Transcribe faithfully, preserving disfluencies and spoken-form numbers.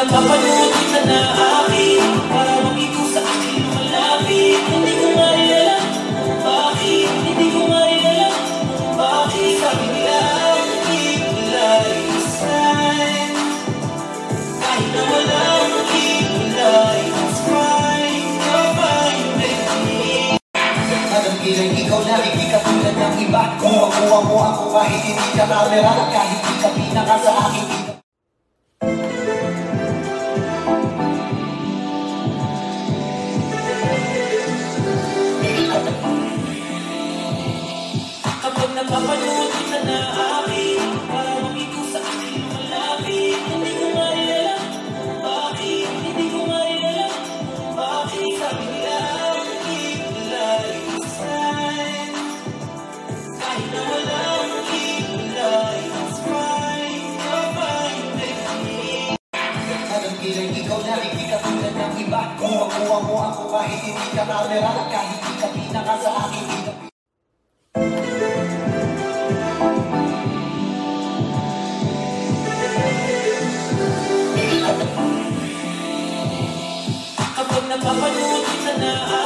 napapanood kita na akin, para makito sa akin malapit. Hindi ko nga rin alam bakit, hindi ko nga rin alam bakit. Sabi nila kilay sign, kahit na walang kilay, it's fine, you're fine, baby. Alam kilay, ikaw na rin, di ka tulad ng iba. Kuha-kuha mo ako kahit hindi ka camera, kahit di ka pinaka sa akin. Kapag napapanood kita na akin, para makito sa akin malapit. Hindi ko nga rin alam bakit, hindi ko nga rin alam bakit. Sabi nila kilay sign, kahit na walang kilay, it's fine, you're fine, baby. Alam kilay, ikaw na rin, di ka tulad ng iba. Kuha-kuha mo ako kahit hindi ka camera, kahit di ka pinaka sa akin. Kapag napapanood kita na